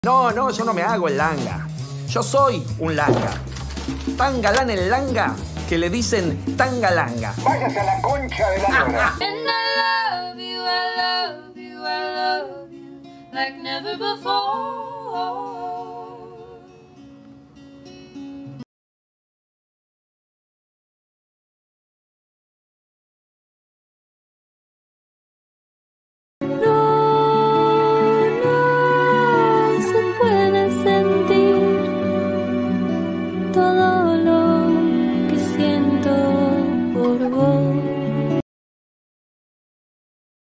No, no, yo no me hago el langa. Yo soy un langa. Tan galán el langa que le dicen tangalanga. Váyase a la concha de la lora. And I love you, I love you, I love you like never before.